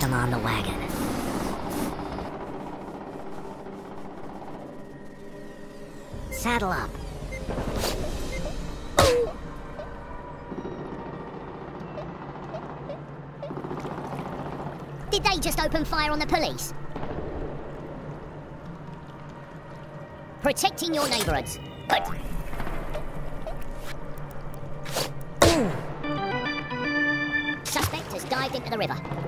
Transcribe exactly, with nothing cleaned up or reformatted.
them on the wagon. Saddle up. Did they just open fire on the police? Protecting your neighbourhoods. Good. Suspect has dived into the river.